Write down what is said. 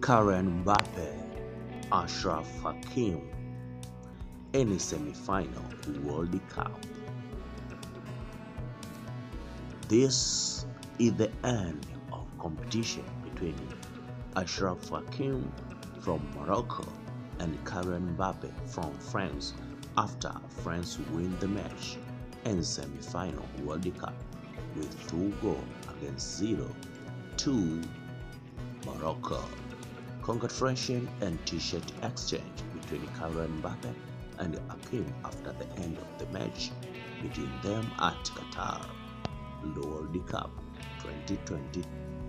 Hakim Mbappe, Ashraf Hakim in a semi-final World Cup. This is the end of competition between Ashraf Hakim from Morocco and Hakim Mbappe from France after France win the match in semi-final World Cup with 2 goals against 0 to Morocco. Congratulations and t-shirt exchange between Hakim Mbappe and Hakim after the end of the match between them at Qatar World Cup 2022.